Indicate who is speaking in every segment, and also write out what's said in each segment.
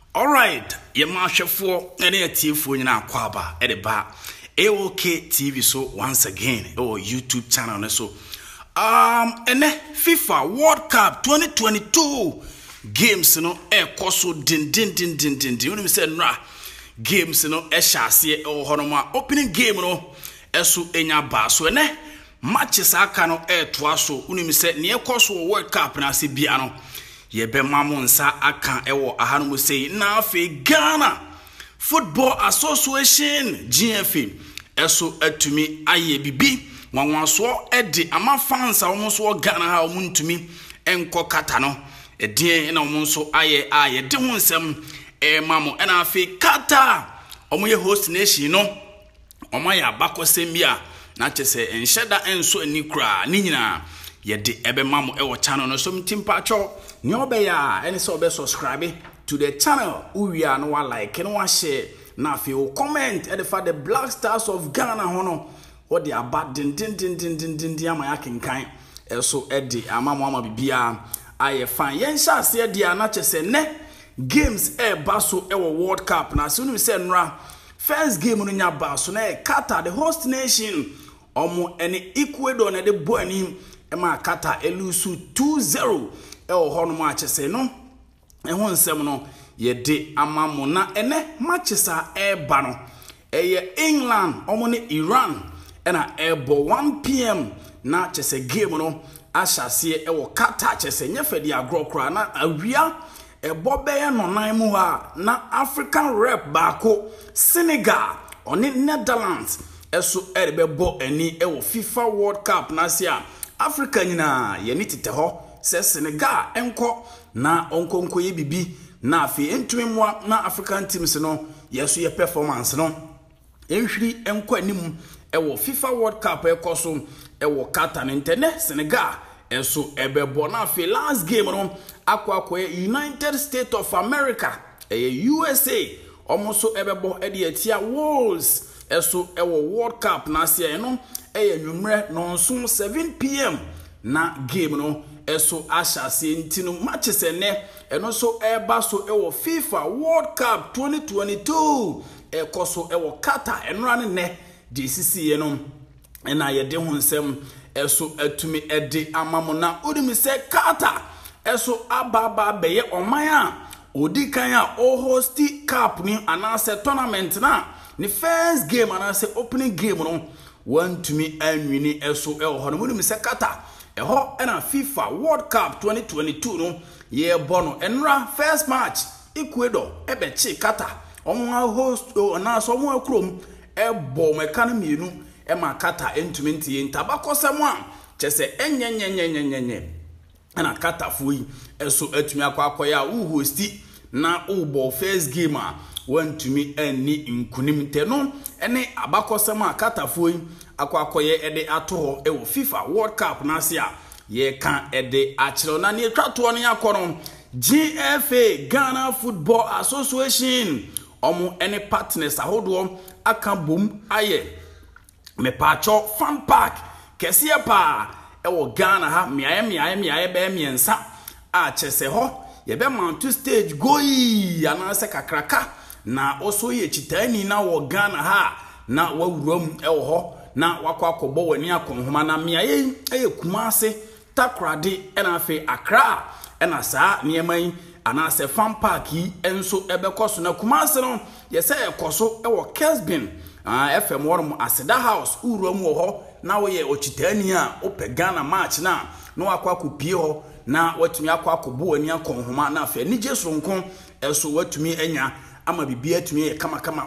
Speaker 1: All right, your marshal for any TV nyina kwaba edeba AOK TV so once again or YouTube channel so ene FIFA World Cup 2022 games no koso din when we say nra games no hyase honoma opening game no eso enya ba so ene matches aka no toa so unimi say ne koso World Cup na se bia no yebe mamonsa aka ewo ahanu sei na afi Ghana Football Association GFA eso atumi aye bibi nwanwaso edi ama fans awoso Ghana ha omuntumi enko kata no edin na omonso aye de ho nsem mamo na afi Qatar omoye host nation no omaya abakosem bia na chese enhyeda enso ani kra ni nyina yede ebe mamo ewo channel no so mtimpa cho ni obeya eni so be subscribe to the channel uwia no wa like no wa share na fi o comment e for the Black Stars of Ghana hono what they are bad din ama yakenkan eso edi ama bibia aye fine yen sha se dia na chese ne games baso ewo World Cup na so no se nra first game no nya baso na Qatar the host nation omo ene Ecuador na de boani ema Qatar elusu 2-0 hono ma chese no ho nsem no yede amamo na ene matches ba no England omo ne Iran ena ebo 1 p.m. na chese game no ashase Qatar chese nyefedi agrokra na awia ebo be no nan mu ha na African rep baako Senegal oni Netherlands eso erebebo ani FIFA World Cup na sia Africa nyina ye ni tete ho se Senegal enko na onkonko ye bibi na afi entwemwa na African teams no yeso ye performance no enhwiri enko anim FIFA World Cup ekoso Qatar n'intene Senegal eso ebebo na afi last game no akwa United States of America USA almost ebebo edi etia Wales eso World Cup na sia no nwumre no nso 7 p.m. na game no eso ashase ntino matches ene eno so eba so FIFA World Cup 2022 ekoso Qatar enra ne DCC no ena yede ho nsem eso atumi ede amamo na odimi se Qatar eso ababa beye oman a odikan a hosti cup ni anase tournament na ni first game anase opening game no want to me anwini eso hono odimi se Qatar ho ena FIFA World Cup 2022 no ye bono enra first match Ecuador ebechi Qatar omo host na so mo akrom ebo mekane mienu ema Qatar entumi ntie ntabakosem a chese enyenyenyenyenyenye na Qatar fuyi eso atumi akwakoya u hosti na ubo first game a wantumi ani nkunim teno ene abakosem a Qatar fuyi akwakoye ede ato FIFA World Cup na sia ye kan ede achiro na ne twato no yakono GFA Ghana Football Association omo ene partners ahodo aka bom aye me pacho fan park kesie pa Ghana ha miaye be miensa a chese ho ye be mount stage goyi anase kakraka na oso ye chitani na Ghana ha na wawuram ho na wakwakobo wani akonhoma na miaye kumase takrade ena afi Accra ena saa nieman anase fan park yi enso ebekoso na kumase no yese ekoso Kesbin FM worum Aseda House uruam ho na wo ye ochitani a ope Ghana match na wakwakopie ho na watumi akwakobo wani akonhoma na afi nije sonkon eso watumi enya ama bibia atumi ye kama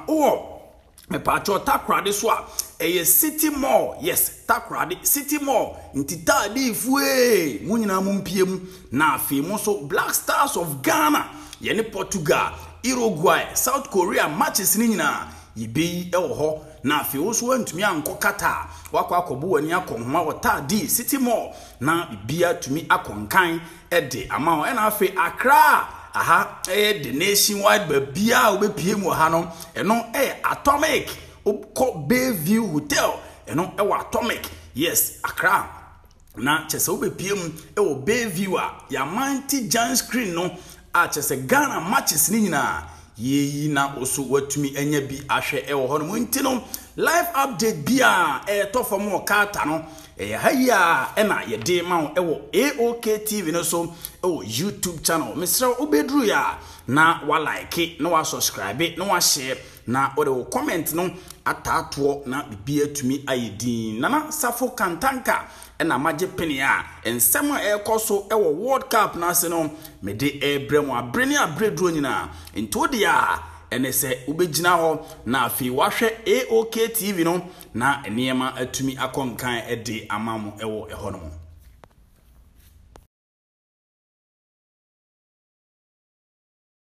Speaker 1: me pacho takrade so a City Mall yes takrade City Mall ntita di fue munyina mumpiem na afi mo so Black Stars of Ghana ye ne Portugal Uruguay South Korea matches ni nyina yibi ho na afi wo so antumi anko Qatar wakwakobo wani akonhoma wota di City Mall na bibia tumi akonkan ede ama ho na afi Accra the nationwide babia obepie mu ha no eno Atomic ko Bayview Hotel eno Atomic yes Accra na chese obepie mu Bayview a ya manti giant screen no a chese Ghana matches ni nyina yeyi na oso watumi anya bi ahwe ewo ho no nti no live update bia to for mo Qatar no haya ena ye de ma ewo AOK TV no so YouTube channel mesra obedru ya na wa like na wa subscribe na wa share na o comment no atato na bibia tumi ayedin nana safo kantanka ena magye pene a ensem ekoso ewo World Cup na se no me de ebremu abreni abredro nyina nto de a ene se ubegina ho na afi wahwe AOK TV no na enema atumi akonkan ede amamu ewo eho no